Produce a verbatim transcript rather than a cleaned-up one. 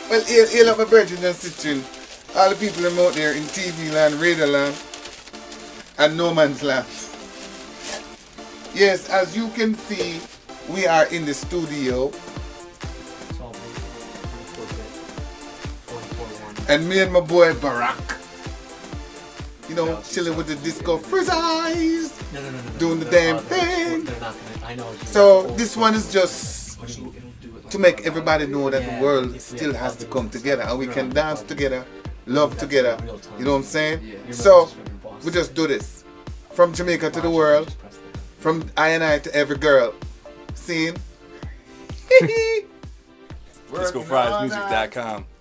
Well, hail, hail up my brethren and sisters, all the people them out there in T V land, radio land, and no man's land. Yes, as you can see, we are in the studio. And me and my boy Barack, you know, chilling with the disco frizz eyes, no, no, no, no, doing the no, damn no, thing. They're not gonna, I know. So this one is just to make everybody know that the world still has to come together and we can dance together, love together, you know what I'm saying? So we just do this. From Jamaica to the world, from I and I to every girl. Seeing? Disco Fries Music dot com